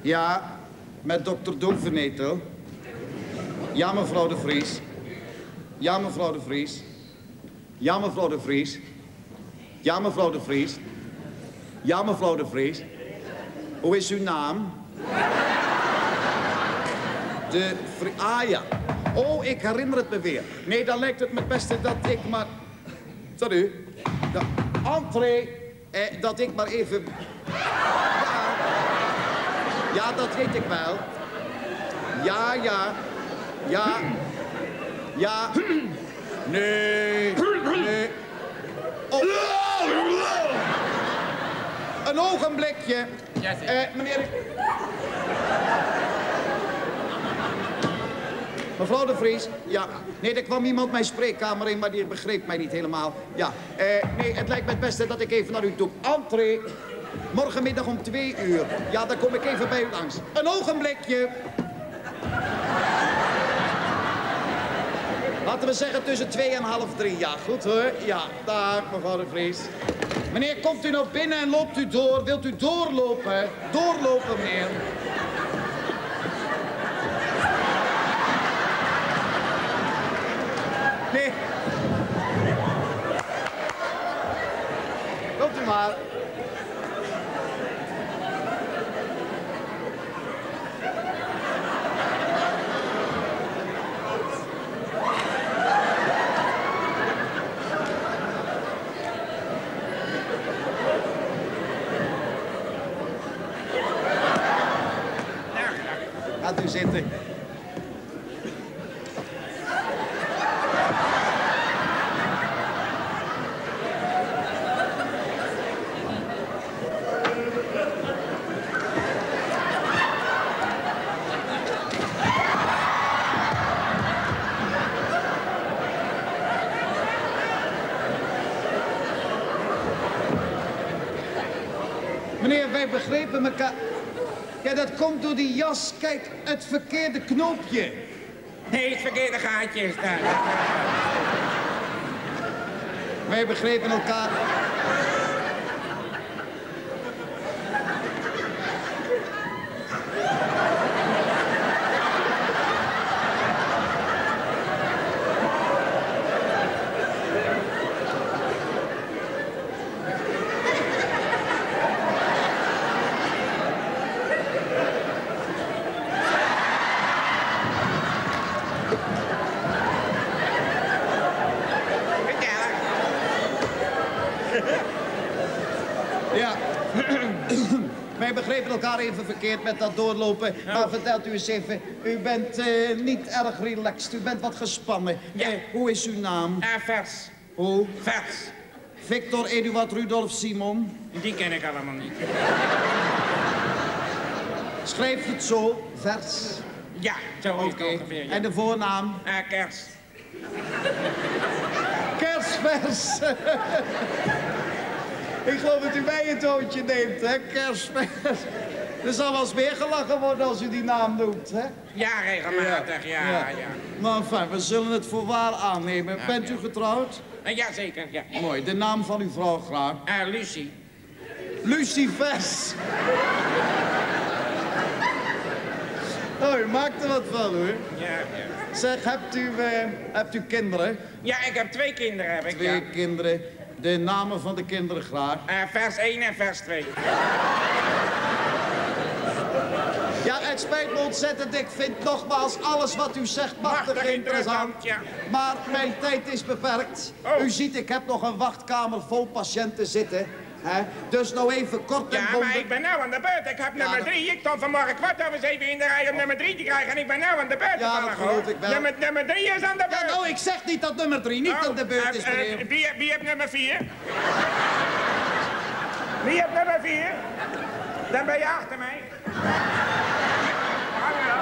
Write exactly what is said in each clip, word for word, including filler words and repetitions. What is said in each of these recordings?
Ja, met dokter Doevenetel. Ja, mevrouw de Vries. Ja, mevrouw de Vries. Ja, mevrouw de Vries. Ja, mevrouw de Vries. Ja, mevrouw de Vries. Hoe is uw naam? De Vries. Ah, ja. Oh, ik herinner het me weer. Nee, dan lijkt het me het beste dat ik maar... Sorry. De entree, eh, dat ik maar even... Ja. Ja, dat weet ik wel. Ja, ja. Ja. Ja. Nee. Nee. Oh. Een ogenblikje. Eh, meneer... Mevrouw de Vries, ja. Nee, er kwam iemand mijn spreekkamer in, maar die begreep mij niet helemaal. Ja, eh, nee, het lijkt me het beste dat ik even naar u toe. Entree. Morgenmiddag om twee uur. Ja, dan kom ik even bij u langs. Een ogenblikje. Laten we zeggen tussen twee en half drie. Ja, goed hoor. Ja, daar, mevrouw de Vries. Meneer, komt u nou binnen en loopt u door? Wilt u doorlopen? Doorlopen, meneer. Nee. Komt u maar. Gaat u zitten. Meneer, wij begrepen elkaar... Ja, dat komt door die jas. Kijk, het verkeerde knoopje. Nee, het verkeerde gaatje is daar. Wij begrepen elkaar... Ja, wij begrepen elkaar even verkeerd met dat doorlopen. Ja. Maar vertelt u eens even, u bent uh, niet erg relaxed, u bent wat gespannen. Ja. Uh, hoe is uw naam? Uh, vers. Hoe? Vers. Victor Eduard Rudolf Simon. Die ken ik allemaal niet. Schrijft het zo, vers? Ja, zo is okay. het ongeveer. Ja. En de voornaam? Uh, Kers. Kersvers. Ik geloof dat u mij een toontje neemt, hè, Kersvers. Er zal wel eens meer gelachen worden als u die naam noemt, hè? Ja, regelmatig, ja, ja. ja. ja. Maar enfin, we zullen het voor waar aannemen. Ja, Bent ja. u getrouwd? Uh, ja, zeker, ja. Mooi. De naam van uw vrouw graag? Uh, Lucie. Lucie Vers. Oh, u maakt er wat van, hoor. Ja, ja. Zeg, hebt u, uh, hebt u kinderen? Ja, ik heb twee kinderen, heb ik, Twee ja. kinderen. De namen van de kinderen graag. Uh, vers één en vers twee. Ja, het spijt me ontzettend. Ik vind nogmaals alles wat u zegt machtig Machtig interessant. interessant, ja. Maar mijn tijd is beperkt. Oh. U ziet, ik heb nog een wachtkamer vol patiënten zitten. Hè? Dus nou even kort en Ja, bondig. maar ik ben nou aan de beurt. Ik heb nummer dat- drie. Ik stond vanmorgen kwart over zeven in de rij om nummer drie te krijgen. En ik ben nou aan de beurt. Ja, dat toevallig, geloof hoor. ik wel. Nummer, nummer drie is aan de beurt. Ja, nou, ik zeg niet dat nummer drie niet Oh, aan de beurt eh, is, eh, meneer. wie, wie heeft nummer vier? Wie heeft nummer vier? Dan ben je achter mij. Hang erop.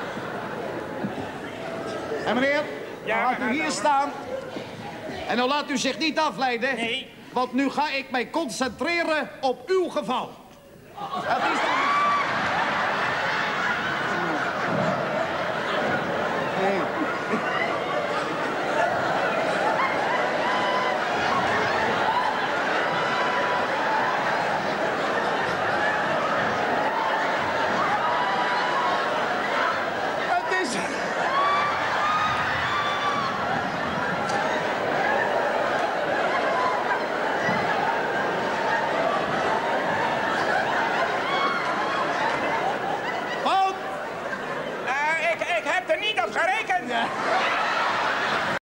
En meneer, Ja, dan laat we u gaan hier over. staan. En dan laat u zich niet afleiden. Nee. Want nu ga ik mij concentreren op uw geval. Het is toch niet... Nee. vrienden.